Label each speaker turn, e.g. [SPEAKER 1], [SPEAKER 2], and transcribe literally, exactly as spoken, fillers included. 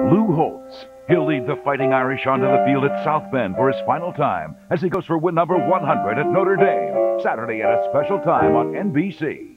[SPEAKER 1] Lou Holtz. He'll lead the Fighting Irish onto the field at South Bend for his final time as he goes for win number one hundred at Notre Dame, Saturday at a special time on N B C.